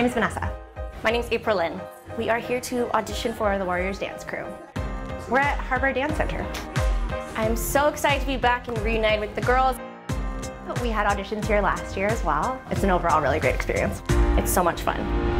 name is Vanessa. My name's April Lynn. We are here to audition for the Warriors Dance Crew. We're at Harbor Dance Center. I'm so excited to be back and reunite with the girls. We had auditions here last year as well. It's an overall really great experience. It's so much fun.